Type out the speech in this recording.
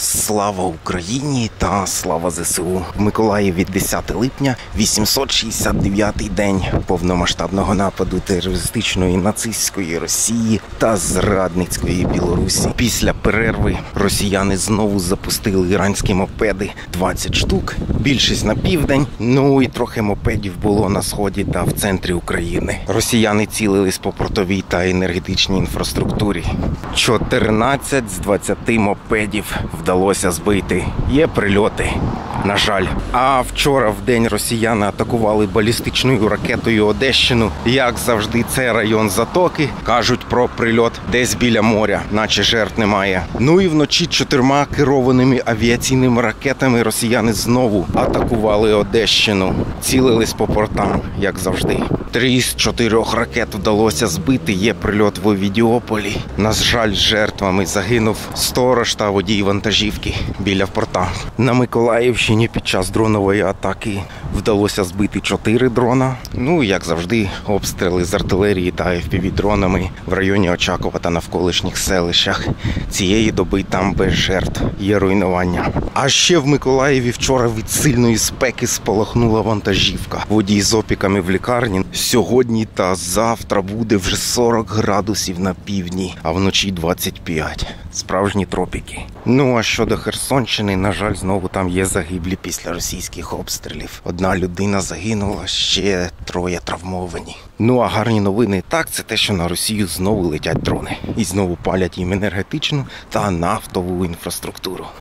Слава Україні та слава ЗСУ! В Миколаєві 10 липня, 869-й день повномасштабного нападу терористичної нацистської Росії та зрадницької Білорусі. Після перерви росіяни знову запустили іранські мопеди, 20 штук, більшість на південь, ну і трохи мопедів було на сході та в центрі України. Росіяни цілились по портовій та енергетичній інфраструктурі. 14 з 20 мопедів вдалося збити. Є прильоти, на жаль. А вчора в день росіяни атакували балістичною ракетою Одещину. Як завжди, це район Затоки. Кажуть про прильот десь біля моря, наче жертв немає. Ну і вночі 4 керованими авіаційними ракетами росіяни знову атакували Одещину. Цілились по портам, як завжди. 3 з 4 ракет вдалося збити. Є прильот в Овідіополі. На жаль, жертвами загинув сторож та водій вантажівки біля порта. На Миколаївщині під час дронової атаки вдалося збити 4 дрона. Ну, як завжди, обстріли з артилерії та FPV-дронами в районі Очакова та навколишніх селищах. Цієї доби там без жертв є руйнування. А ще в Миколаєві вчора від сильної спеки спалахнула вантажівка. Водій з опіками в лікарні. Сьогодні та завтра буде вже 40 градусів на півдні, а вночі 25. Справжні тропіки. Ну а щодо Херсонщини, на жаль, знову там є загиблі після російських обстрілів. 1 людина загинула, ще 3 травмовані. Ну а гарні новини так, це те, що на Росію знову летять дрони. І знову палять їм енергетичну та нафтову інфраструктуру.